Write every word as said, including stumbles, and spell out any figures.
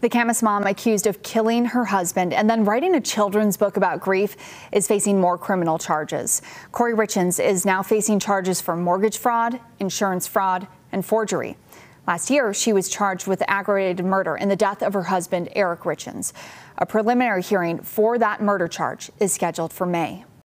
The Camas mom, accused of killing her husband and then writing a children's book about grief, is facing more criminal charges. Kouri Richins is now facing charges for mortgage fraud, insurance fraud, and forgery. Last year, she was charged with aggravated murder in the death of her husband, Eric Richins. A preliminary hearing for that murder charge is scheduled for May.